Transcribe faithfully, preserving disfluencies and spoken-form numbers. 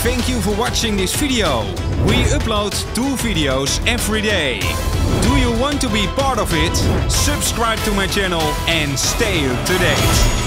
Thank you for watching this video. We upload two videos every day. Do you want to be part of it? Subscribe to my channel and stay up to date.